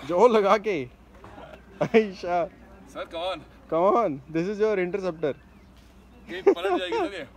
जो लगा के आयशा सर कौन come on, this is your interceptor. ये पलट जाएगी सर ये।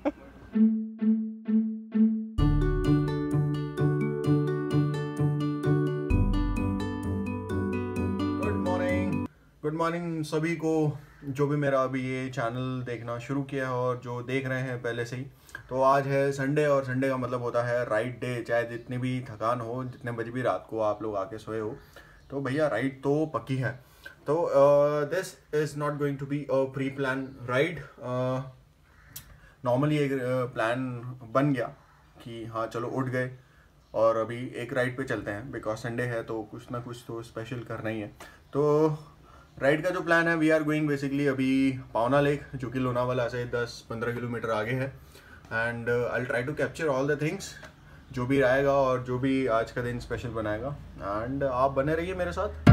गुड मॉर्निंग सभी को, जो भी मेरा अभी ये चैनल देखना शुरू किया है और जो देख रहे हैं पहले से ही। तो आज है संडे और संडे का मतलब होता है राइड डे। चाहे जितनी भी थकान हो, जितने बजे भी रात को आप लोग आके सोए हो, तो भैया राइड तो पक्की है। तो this is not going to be a pre plan ride. Normally एक प्लान बन गया कि हाँ चलो उठ गए और अभी एक राइड पे चलते हैं, बिकॉज संडे है तो कुछ ना कुछ तो स्पेशल करना ही है। तो राइड का जो प्लान है, वी आर गोइंग बेसिकली अभी पावना लेक, जो कि लोनावाला से 10-15 किलोमीटर आगे है। And I will try to capture all the things जो भी आएगा और जो भी आज का दिन स्पेशल बनाएगा। एंड आप बने रहिए मेरे साथ।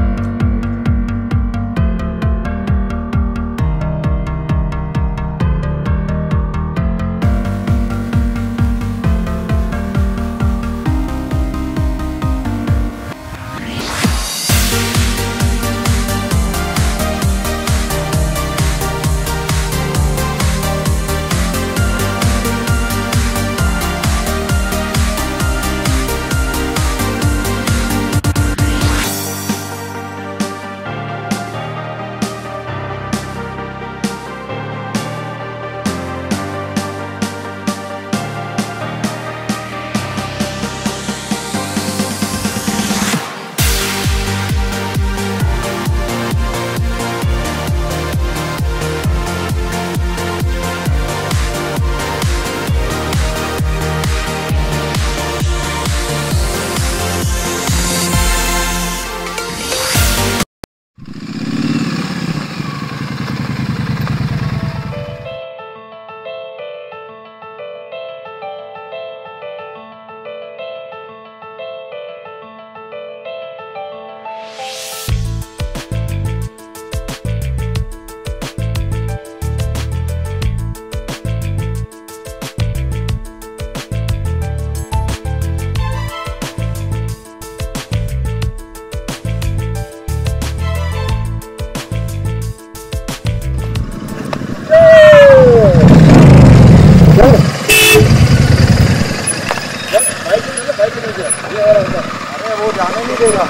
अरे वो जाने नहीं देगा,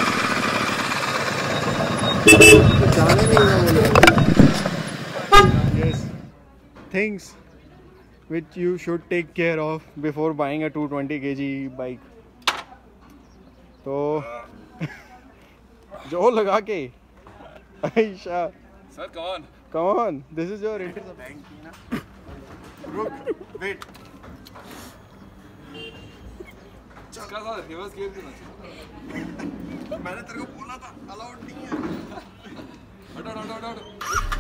जाने नहीं देगा। Yes, things which you should take care of before buying a 220 kg bike. तो जो लगा के आयशा सर कौन come on, this is your interceptor. रुक, wait. इसका साथ रिवर्स गियर देना चाहिए। मैंने तेरे को बोला था अलाउड नहीं है। हटो हटो हटो हटो।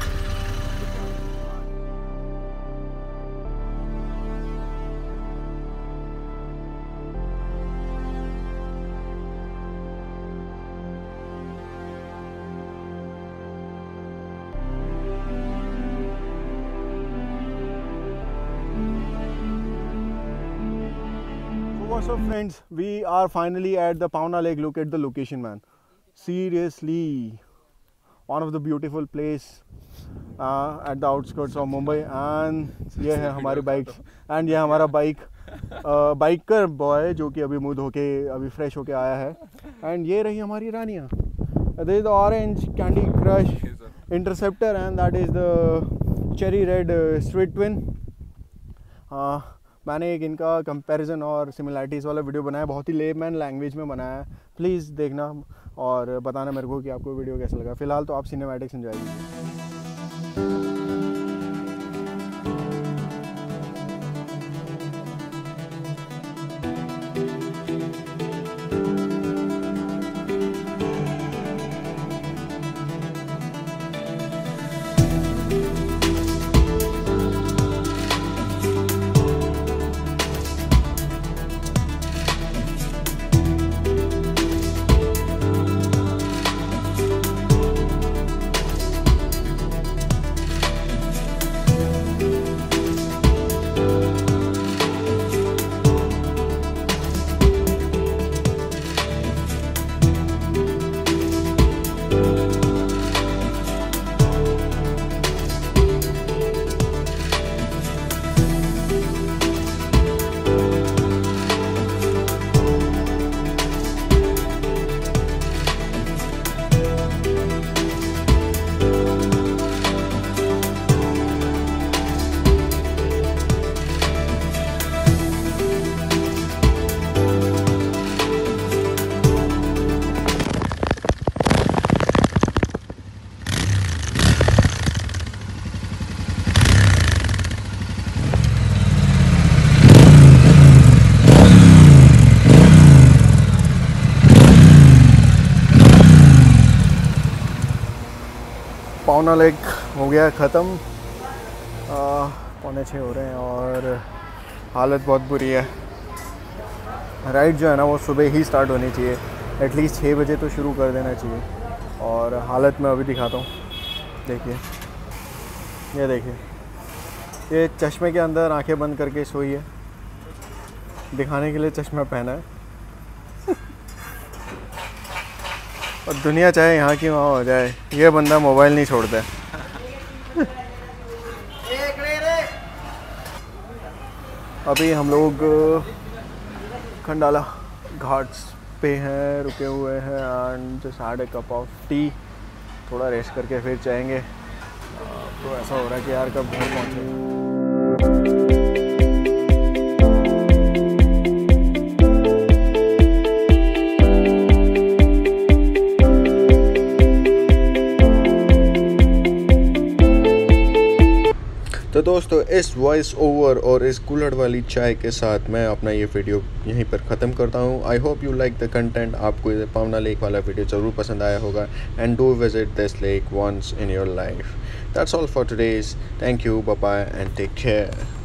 What's up friends, we are finally at the Pawana Lake. Look at the location man, seriously one of the beautiful place at the outskirts of Mumbai. And ये है हमारी बाइक्स एंड ये हमारा बाइकर बॉय जो कि अभी मुँह धो के अभी फ्रेश होके आया है। एंड ये रही हमारी रानियाँ, this is the orange Candy Crush Interceptor and that is the cherry red Street Twin. मैंने एक इनका कंपैरिजन और सिमिलैरिटीज़ वाला वीडियो बनाया, बहुत ही लेमैन लैंग्वेज में बनाया है। प्लीज़ देखना और बताना मेरे को कि आपको वीडियो कैसा लगा। फ़िलहाल तो आप सिनेमैटिक्स एंजॉय कीजिए। पावना लेक हो गया ख़त्म, 5:45 हो रहे हैं और हालत बहुत बुरी है। राइड जो है ना वो सुबह ही स्टार्ट होनी चाहिए, एटलीस्ट 6 बजे तो शुरू कर देना चाहिए। और हालत मैं अभी दिखाता हूँ, देखिए, ये देखिए, ये चश्मे के अंदर आंखें बंद करके सोई है, दिखाने के लिए चश्मा पहना है। और दुनिया चाहे यहाँ की वहाँ हो जाए, ये बंदा मोबाइल नहीं छोड़ता है। अभी हम लोग खंडाला घाट्स पे हैं, रुके हुए हैं and just had a cup of tea, थोड़ा रेस्ट करके फिर जाएंगे। तो ऐसा हो रहा है कि यार कब घर पहुँचे। तो दोस्तों, इस वॉइस ओवर और इस कुल्हड़ वाली चाय के साथ मैं अपना ये वीडियो यहीं पर ख़त्म करता हूँ। I hope you like the content. आपको ये पावना लेक वाला वीडियो ज़रूर पसंद आया होगा and do visit this lake once in your life. That's all for today's. Thank you, bye bye and take care.